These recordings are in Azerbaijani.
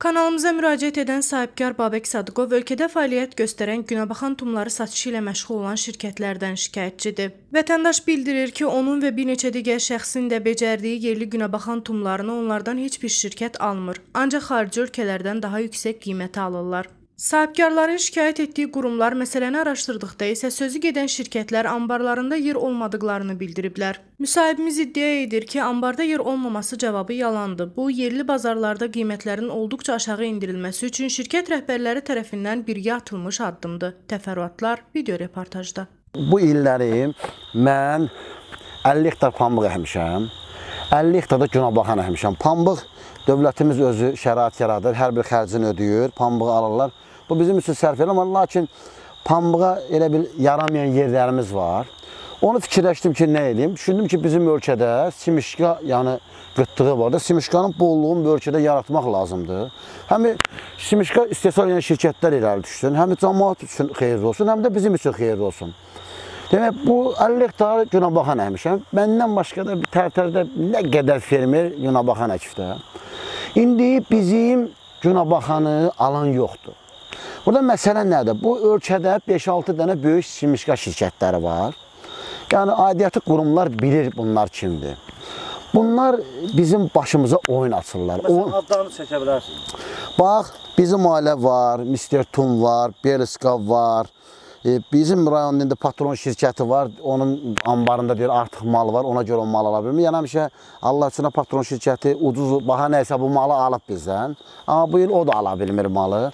Kanalımıza müraciət edən sahibkar Babək Sadıqov ölkədə fəaliyyət göstərən günəbaxan tumları satışı ilə məşğul olan şirkətlərdən şikayətçidir. Vətəndaş bildirir ki, onun və bir neçə digər şəxsin də becərdiyi yerli günəbaxan tumlarını onlardan heç bir şirkət almır, ancaq xarici ölkələrdən daha yüksək qiymətə alırlar. Sahibkarların şikayət etdiyi qurumlar məsələni araşdırdıqda isə sözü gedən şirkətlər ambarlarında yer olmadıqlarını bildiriblər. Müsahibimiz iddia edir ki, ambarda yer olmaması cavabı yalandır. Bu, yerli bazarlarda qiymətlərin olduqca aşağı indirilməsi üçün şirkət rəhbərləri tərəfindən birgə atılmış addımdır. Təfərrüatlar video reportajda. Bu illəri mən 50 hektar pambıq əkmişəm, 50 hektar da günəbaxan əkmişəm. Pambıq dövlətimiz özü şərait yaradır, hər bir xərcini ödəyir, pambığı alırlar. Bu bizim üçün sərf edir, amma lakin pambığa elə bir yaramayan yerlərimiz var. Onu fikirləşdim ki, nə edeyim? Düşündüm ki, bizim ölkədə simişka, yəni qıtlığı var da, simişkanın bolluğunu bu ölkədə yaratmaq lazımdır. Həm simişka istehsal edən şirkətlər irəli düşsün, həm cəmaət üçün xeyirli olsun, həm də bizim üçün xeyirli olsun. Demək, bu 50 hektar günəbaxan əkmişəm. Məndən başqa da tərtərdə nə qədər fermer günəbaxan əkibdə. İndi bizim günəbaxanı alan yoxdur. Burada məsələ nədir? Bu ölkədə 5-6 dənə böyük simişka şirkətləri var. Yəni, aidiyyatı qurumlar bilir bunlar kimdir. Bunlar bizim başımıza oyun açırlar. Məsələn, adlarını çəkə bilərsiniz. Bax, bizim ailə var, Mr. Tum var, Beliska var. Bizim rayonun indi patron şirkəti var, onun ambarında deyir, artıq mal var, ona görə o mal ala bilmir. Yəni, həmişə Allah üçün patron şirkəti ucuz, baha nəysə bu malı alıb bizdən. Amma bu il o da ala bilmir malı.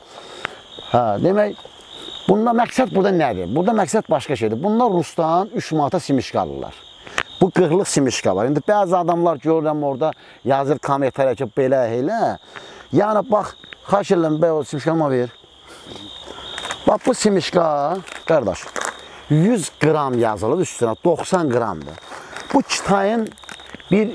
Demək, bunda məqsəd burada nədir? Burada məqsəd başqa şeydir. Bunlar Rusdan 3 manata simişka alırlar. Bu 40-lıq simişka var. İndi bəzi adamlar görürəm orada yazır kommentariya ki, belə, elə. Yəni, bax, xahiş edirəm, bəy o simişkanıma ver. Bax, bu simişka, qardaş, 100 qram yazılır üstünə, 90 qramdır. Bu Kitayın bir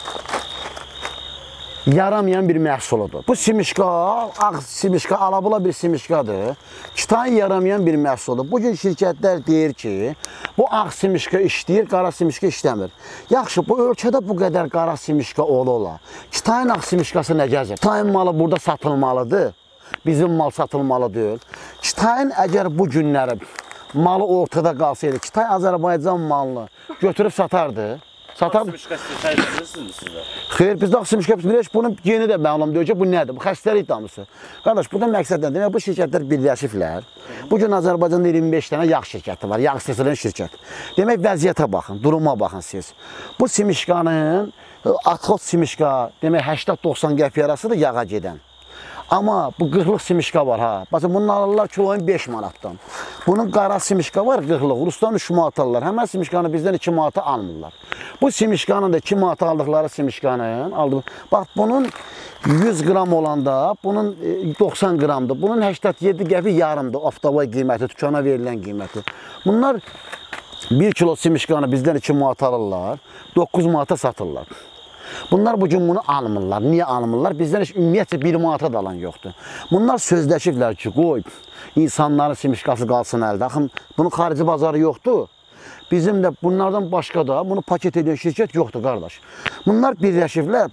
yaramayan bir məhsuludur. Bu simişka, ağ simişka, alabula bir simişkadır. Kitayın yaramayan bir məhsuludur. Bugün şirkətlər deyir ki, bu ağ simişka işləyir, qara simişka işləmir. Yaxşı, bu ölkədə bu qədər qara simişka ola. Kitayın ağ simişkası nə gəzir? Kitayın malı burada satılmalıdır. Bizim mal satılmalı deyil. Kitayın əgər bu günləri malı ortada qalsaydı, Kitay Azərbaycan malını götürüb satardı. Satardı. Bilirsiniz sizə? Xeyr, biz də simişka bilirik, bunun yeni də məlum deyir ki, bu nədir? Bu xəstəlik damısı. Qardaş, burada məqsəd nədir? Demək, bu şirkətlər birləşiblər. Bugün Azərbaycanda 25 dənə yağ şirkəti var, yağ istehsalı şirkət. Demək, vəziyyətə baxın, duruma baxın siz. Bu simişkanın, atxot simişka, demək, 80-90 qəpiy arasıdır yağa gedən. Amma bu 40-lıq simişka var, ha. Baxın, bunun alırlar kiloyun 5 manatdan. Bunun qara simişka var, 40-lıq. Rusdan 3 manat alırlar. Həmən simişkanı bizdən 2 manata almırlar. Bu simişkanın da 2 manata aldıqları simişkanın, bax, bunun 100 qram olanda, bunun 90 qramdır. Bunun 87 qəpi yarımdır, oftava qiyməti, tükana verilən qiyməti. Bunlar 1 kilo simişkanı bizdən 2 manata alırlar, 9 manata satırlar. Bunlar bugün bunu almırlar. Niyə almırlar? Bizdən heç ümumiyyətcə 1 manata da alan yoxdur. Bunlar sözləşiblər ki, qoy, insanların simişkası qalsın əldə. Axın, bunun xarici bazarı yoxdur. Bizim də bunlardan başqa da bunu paket edən şirkət yoxdur, qardaş. Bunlar birləşiblər,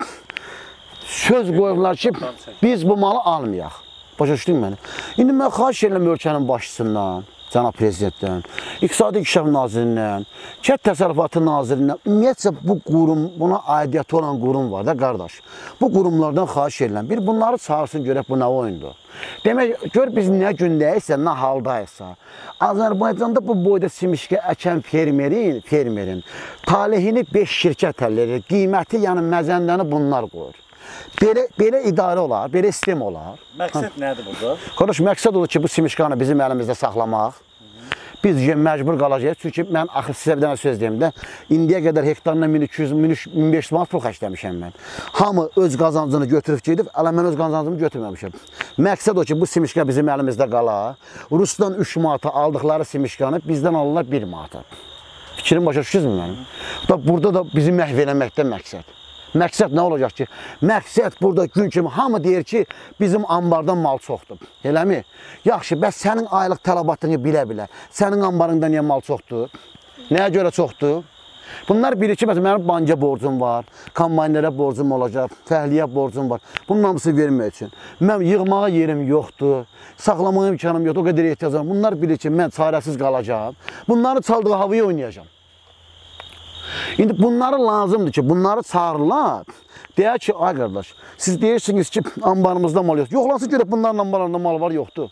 söz qoyurlar ki, biz bu malı almayaq. Başa düşdün məni? İndi mən xahiş edirəm ölkənin başçısından, Cənab Prezidentdən, İqtisadi İnkişaf Nazirindən, Kənd Təsərrüfatı Nazirindən, ümumiyyətcə bu qurum, buna aidiyyatı olan qurum var da, qardaş. Bu qurumlardan xahiş edirəm. Bir, bunları çağırsın, görək bu nə oyundur. Demək, gör biz nə gündəyiksə, nə haldayıqsa, Azərbaycanda bu boyda simişka əkən fermerin talihini 5 şirkət həll edir, qiyməti, yəni məzəndəni bunlar qoyur. Belə idarə olar, belə sistem olar. Məqsəd nədir burada? Qardaş, məqsəd olur ki, bu simişkanı bizim əlimizdə saxlamaq. Biz məcbur qalacağıq. Çünki mən axı sizə bir dənə söz deyim də, indiyə qədər hektarına 1200-1500 manat pul xərcləmişəm mən. Hamı öz qazancını götürüb gedib, ələ mən öz qazancımı götürməmişəm. Məqsəd o ki, bu simişka bizim əlimizdə qala. Rusdan 3 manata aldıqları simişkanı bizdən alırlar 1 manata. Fikrim başa düşürsünüz mənim? Burada da bizi məhv eləməkdə məqsəd. Məqsəd nə olacaq ki? Məqsəd burada gün kimi hamı deyir ki, bizim ambardan mal çoxdur. Eləmi? Yaxşı, bəs sənin aylıq tələbatını bilə-bilə, sənin ambarında niyə mal çoxdur? Nəyə görə çoxdur? Bunlar bilir ki, məsələn, mənim banka borcum var, kombaynlərə borcum olacaq, fəhliyə borcum var. Bunun hamısı vermək üçün. Mən yığmağa yerim yoxdur, saxlamağa imkanım yoxdur, o qədər ehtiyacım var. Bunlar bilir ki, mən çarəsiz qalacağım. Bunları çaldığı havaya oynayacağım. İndi bunları lazımdır ki, bunları çağırırlar. Deyək ki, ay qardaş, siz deyirsiniz ki, ambarımızda mal yoxdur. Yoxlansın görək bunların ambarlarında mal var, yoxdur.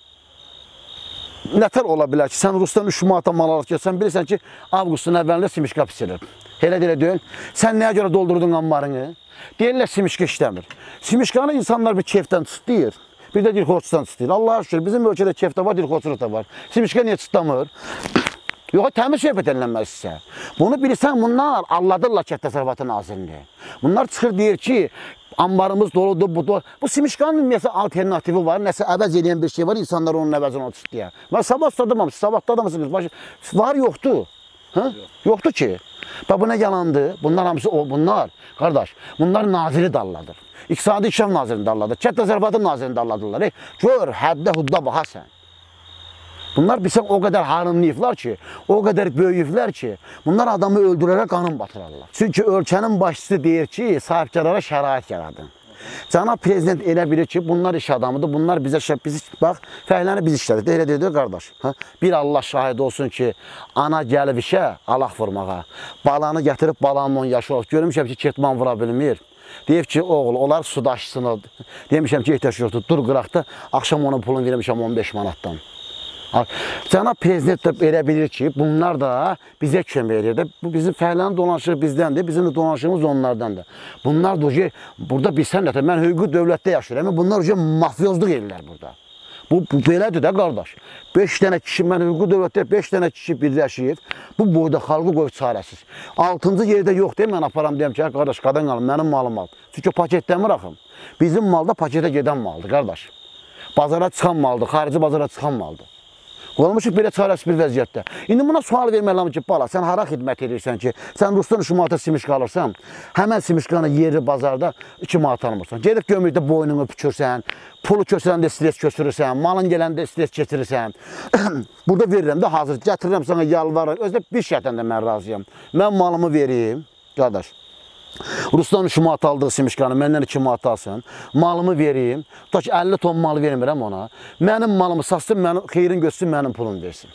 Nətər ola bilər ki, sən Rusdan 3 manata mal alırken, sən bilirsən ki, avqustun əvvəlində simişka pisilir. Elə deyil. Sən nəyə görə doldurdun ambarını? Deyirlər, simişka işləmir. Simişkanı insanlar bir keyfdən çıxdıyır, bir də dilxorçudan çıxdıyır. Allah'a şükür, bizim ölkədə keyfdə var, dilxorçuluk da var. Simişka niyə çıxdamır? Yox, təmiz söhbət edilənməz isə. Bunu bilirsən, bunlar alladırlar Kənd Təsərrüfatı Nazirliyi. Bunlar çıxır deyir ki, ambarımız doludur, budur. Bu simişkanın ümumiyyətlə alternativi var, nəsə əvəz edən bir şey var, insanlar onun əvəzini o çıxdıya. Mən sabah tutadamamışsınız, sabah tutadamamışsınız. Var, yoxdur. Yoxdur ki. Bax, bu nə yalandır? Bunlar hamısı, bunlar, qardaş, bunlar naziri dalladır. İqtisadi İnkişaf Nazirini dalladır, Kənd Təsərrüfatı Nazirini dalladırlar. Gör, həddə hudda baxa sən. Bunlar bilsən o qədər harınlayıblar ki, o qədər böyüyüblər ki, bunlar adamı öldürərək qanın batırarlar. Çünki ölkənin başçısı deyir ki, sahibkarlara şərait yaradın. Cənab Prezident elə bilir ki, bunlar iş adamıdır, bunlar bizə bax, fəhləni biz işlədik, elə deyir, qardaş. Bir Allah şahid olsun ki, ana gəlib işə, alaq vurmağa, balanı gətirib balanın 10 yaşı olub, görmüşəm ki, ketman vura bilmir. Deyib ki, oğul, onlar sudaşsın, demişəm ki, ehtiyac yoxdur, dur qıraqda, axşam onun pulunu vermişəm 15 manatdan. Cənab Prezident də elə bilir ki, bunlar da bizə kömək edir. Bu bizim fəhlənin dolanışığı bizdəndir, bizim də dolanışığımız onlardandır. Bunlar da burada bilsən də, mən hüquqi dövlətdə yaşayıram, bunlar mafyozluq edirlər burada. Bu belədir də, qardaş. 5 dənə kişi, mən hüquqi dövlətdə 5 dənə kişi birləşir, bu boyda xalqı qoyub çarəsiz. 6-cı yerdə yox deyim, mən aparam deyəm ki, qardaş, qadan qalın, mənim malım al. Çünki paketləmir axım. Bizim malda paketə gedən maldır, qardaş. Bazara çıxan maldır, xarici bazara çıxan maldır. Olmuşuq belə çarəsiz bir vəziyyətdə. İndi buna sual vermək lazım ki, bala, sən hara xidmət edirsən ki, sən Rusdan 3 manata simişka alırsan, həmən simişkanı yerli bazarda 2 manat almırsan. Gedib gömrükdə boynunu bükürsən, pulu köçürəndə stres köçürürsən, malın gələndə stres keçirirsən. Burada verirəm də hazır, gətirirəm sana yalvarır. Özdə bir şərtlə də mən razıyam. Mən malımı vereyim, qardaş. Rusdan 3 manat aldığı simişkanı məndən 2 manat alsın, malımı vereyim, tutaq ki 50 ton mal vermirəm ona, mənim malımı satsın, xeyrin götürsün, mənim pulum versin.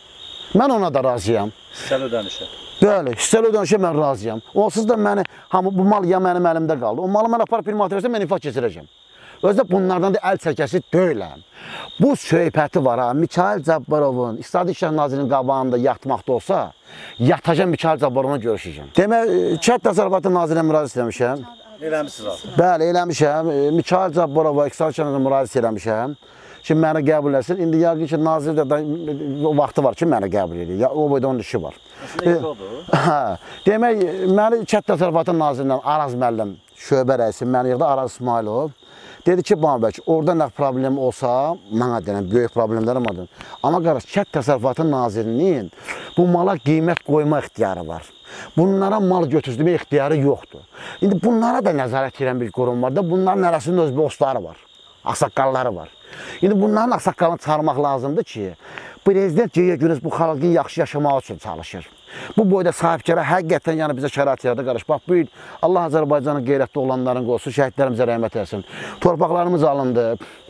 Mən ona da razıyam. Hissəli ödənişə. Bəli, hissəli ödənişə mən razıyam. Onsuz da bu mal ya mənim əlimdə qaldı, o malı mən aparıb bir manat versən, mən infak keçirəcəm. Özdə bunlardan da əl çəkəsi deyiləm. Bu söhbəti var ha, Mikayıl Cabbarovun, İqtisadi İnkişaf Nazirinin qabağında yatmaqda olsa, yatacam Mikayıl Cabbarovuna görüşəcəm. Demək, Kənd Təsərrüfatı Nazirinə müraciət eləmişəm. Eləmişsiniz artıq. Bəli, eləmişəm. Mikayıl Cabbarova İqtisadi İnkişaf Nazirinə müraciət eləmişəm. Ki, məni qəbul etsin. İndi yəqin ki, Nazirdə o vaxtı var ki, məni qəbul edir. O boyda onun işi var. Əslində odur. Demək, məni Kənd Təsərrüfatı Nazirindən Araz müəllim, şöbə rəisi, məni yığdı Araz İsmailov. Dedi ki, Babək, orada nə problem olsa, mənə deyiləm, böyük problemlərim vardır. Amma qardaş, Kənd Təsərrüfatı Nazirinin bu mala qiymət qoyma ixtiyarı var. Bunlara mal götürdürmə ixtiyarı yoxdur. İndi bunlara da nəzarət edən bir qurum var da, bunların arasında öz dostları var, ağsaqqalları var. İndi bunların ağsaqqalını çıxarmaq lazımdır ki, Prezident güya-gündüz bu xalqın yaxşı yaşamağı üçün çalışır. Bu boyda sahibkara həqiqətən yəni bizə şərait yaradı, qardaş. Bax, bu il Allah Azərbaycanın qeyrətli olanların qoysun, şəhidlərimizə rəhmət etsin. Torpaqlarımız alındı,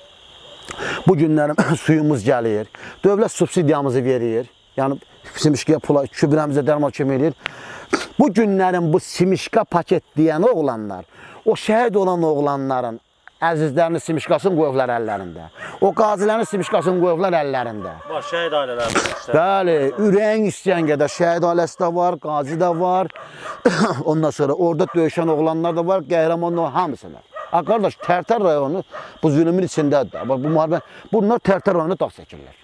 bu günlərim suyumuz gəlir, dövlət subsidiyamızı verir, yəni simişkaya pula, kübrəmizə dərmal kömək edir. Bu günlərin bu simişka paket deyən oğlanlar, o şəhid olan oğlanların əzizlərinin simişkasını qoyublar əllərində. O qazilərin simişkasını qoyublar əllərində. Var, şəhid ailələrində. Bəli, ürəyin istəyən qədər şəhid ailəsi də var, qazi də var. Ondan sonra orada döyüşən oğlanlar da var, qəhrəmanlar hamısılar. Qardaş, Tərtər rayonu bu zülümün içindədir. Bu müharibə, bunlar Tərtər rayonu dağ çəkirlər.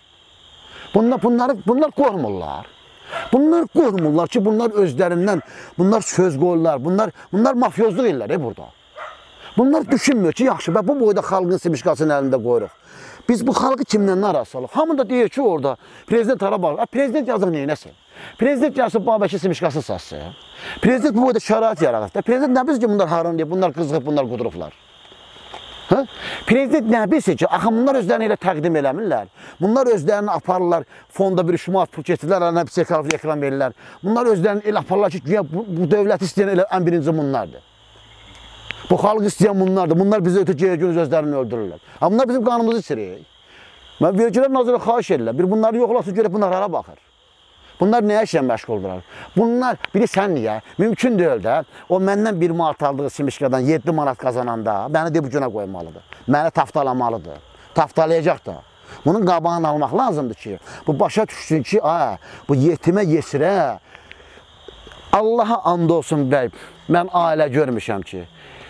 Bunlar qormurlar. Bunlar qormurlar ki, bunlar özlərindən, bunlar söz qoyurlar, bunlar mafyozluq edirlər burada. Bunlar düşünmür ki, yaxşı, bu boyda xalqın simişkasının əlində qoyuruq. Biz bu xalqı kimdən narazı salıq? Hamı da deyir ki, orada Prezident hara baxır. Prezident yazıq neynəsin? Prezident yazıb Babəki simişkası satsın. Prezident bu boyda şərait yaradır. Prezident nə biz ki, bunlar haranlayıb, bunlar qızğıb, bunlar qudurublar. Hə? Prezident nə bilsin ki, axı bunlar özlərini elə təqdim eləmirlər. Bunlar özlərini aparırlar, fonda bir şumat pul keçirlər, ələnə bir sertifikat ekran verirlər. Bunlar özlərini elə aparırlar ki, bu dövləti istəyən elə ən birinci bunlardır. Bu xalq istəyən bunlardır. Bunlar bizi ötəcəyə gün özlərini öldürürlər. Amma bunlar bizim qanımızı içirir. Mən Vergilər Nazirə xahiş edirlər. Bir bunları yoxlasın, görək bunlar hara baxır. Bunlar nəyə işlə məşğuldurlar? Bunlar, bilirsən niyə? Mümkün deyil də, o məndən 1 manat aldığı simişkadan 7 manat qazananda, məni de bu günə qoymalıdır. Məni taftalamalıdır. Taftalayacaq da. Bunun qabağını almaq lazımdır ki, bu başa düşsün ki, bu yetimə, yesirə, Allaha and olsun bəy, mən ailə görmüşəm ki,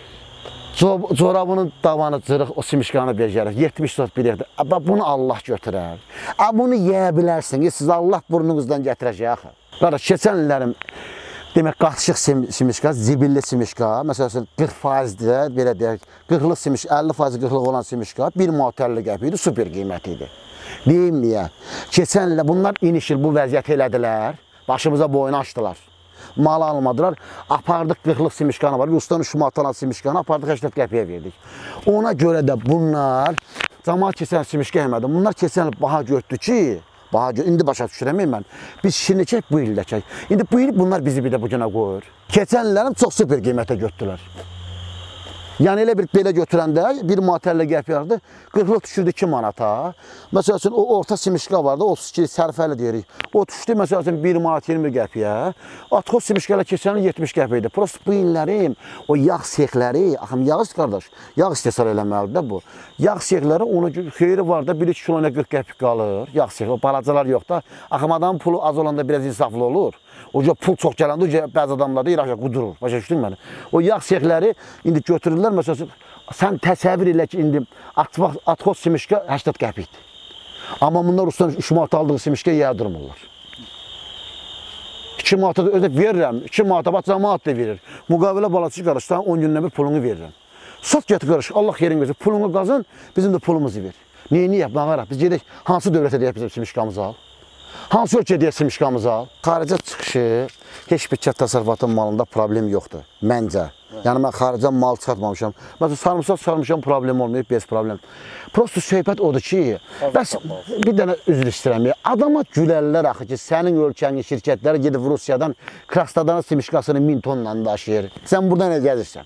corabının davanı cırıq, o simişkanı becərir, 70 sot bir yerdə. Bunu Allah götürər. Bunu yeyə bilərsiniz, siz Allah burnunuzdan gətirəcək. Qardaş, keçən illərim, demək, qatışıq simişka, zibilli simişka, məsələn, 40%-dir, belə deyək, 40-lıq simişka, 50% 40-lıq olan simişka, 1 manat 50 qəpik idi, super qiyməti idi. Deyim niyə? Keçən illə bunlar inişil bu vəziyyət elədilər, başımıza boyun açdılar. Mal almadılar, apardıq 40-lıq simişkanı var, Rusdan 3 manat alan simişkanı apardıq 80 qəpiyə verdik. Ona görə də bunlar, camaat keçən simişka yemədi, bunlar keçən il baha götdü ki, indi başa düşürəməyim mən, biz şimdi çək, bu ildə çək. İndi bu il bunlar bizi bir də bu günə qoyur. Keçən illərim çox super qiymətə götdülər. Yəni elə bir belə götürəndə 1 manat 50 qəpik vardı, 40-lıq düşürdü 2 manata. Məsəl üçün o orta simişka vardı, 32 sərfəli deyirik. O düşdü məsəl üçün 1 manat 20 qəpiyə. Atxoz simişkələ keçən 70 qəpik idi. Prost bu illərim, o yağ sexləri, axım yağ qardaş, yağ istehsal eləməlidir də bu. Yağ sexləri onun xeyri var da 1-2 kiloyla 40 qəpik qalır. Yağ sexləri, o balacalar yox da. Axım adamın pulu az olanda biraz insaflı olur. Oca pul çox gələndə bəzi adamlar da İraqa qudurur. Başa düşdün məni? O yağ sexləri indi götürürlər. Məsələn, sən təsəvvür elə ki, indi atxoz simişka 80 qəpikdir. Amma bunlar Rusdan 3 manat aldığı simişka yağdırmırlar. 2 manata da özə verirəm. 2 manata bax, cəmaat da verir. Müqavilə balası qarışdan 10 gündən bir pulunu verirəm. Sat gətir qarış, Allah yerin versin. Pulunu qazan, bizim də pulumuzu ver. Niyə baxaraq? Biz gedək, hansı dövlətə deyək bizim simişkamızı al? Hansı ölkəyə deyək simişkamızı al? Xaricə çıxışı, heç bir kənd təsərrüfatın malında problem yoxdur, məncə. Yəni, mən xaricdən mal çıxartmamışam. Məsələn, sarımsaq sarmışam, problem olmayıb, bez problem. Prosto söhbət odur ki, bəs bir dənə üzr istəyirəm, adama gülərlər axı ki, sənin ölkənin şirkətləri gedib Rusiyadan Krasnodarın simişkasını 1000 tonla daşıyır. Sən burada nə gəzirsən?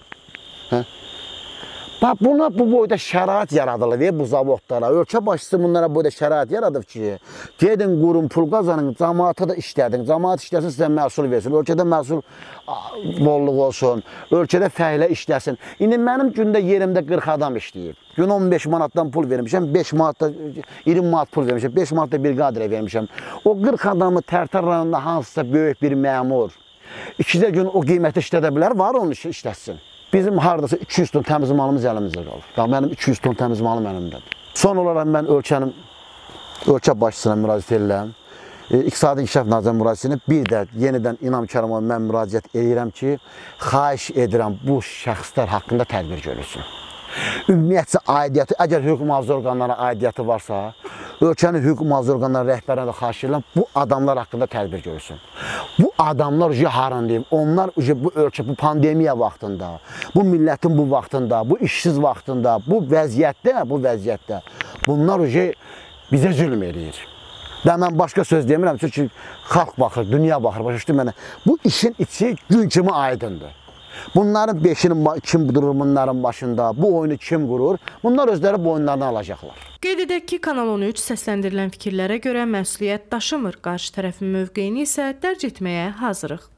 Buna bu boyda şərait yaradılır bu zavodlara. Ölkə başçısı bunlara boyda şərait yaradıb ki, gedin, qurun, pul qazanın, cəmaata da işlədin. Cəmaat işləsin, sizə məhsul versin. Ölkədə məhsul bolluq olsun, ölkədə fəhlə işləsin. İndi mənim gündə yerimdə 40 adam işləyir. Gün 15 manatdan pul vermişəm, 5 manatda 20 manat pul vermişəm, 5 manatda bir qadirə vermişəm. O 40 adamı Tərtər rayonunda hansısa böyük bir məmur 2-də gün o qiyməti işlədə bilər, var onun işlətsin. Bizim haradasa 200 ton təmiz malımız əlimizdə qalır. Mənim 200 ton təmiz malım əlimdədir. Son olaraq mən ölkə başçısına müraciət edirəm. İqtisadi İnkişaf Nazirinin müraciətini bir də yenidən İnam Kərimova mən müraciət edirəm ki, xahiş edirəm bu şəxslər haqqında tədbir görülsün. Ümumiyyətcə aidiyyatı, əgər hüquq mühafizə orqanlarına aidiyyatı varsa, ölkənin hüquq mühafizə orqanları rəhbərinə də xahiş edirəm, bu adamlar haqqında tədbir görülsün. Bu adamlar harın deyim, onlar bu ölkə, bu pandemiya vaxtında, bu millətin bu vaxtında, bu işsiz vaxtında, bu vəziyyətdə bunlar bizə zülm edir. Və mən başqa söz demirəm, çünki xalq baxır, dünya baxır, başa düşdün mənə. Bu işin içi gün kimi aydındır. Bunların 5'ini kim durur bunların başında, bu oyunu kim qurur, bunlar özləri bu oyunlardan alacaqlar. Qeyd edək ki, Kanal 13 səsləndirilən fikirlərə görə məsuliyyət daşımır, qarşı tərəfin mövqeyini isə dərc etməyə hazırıq.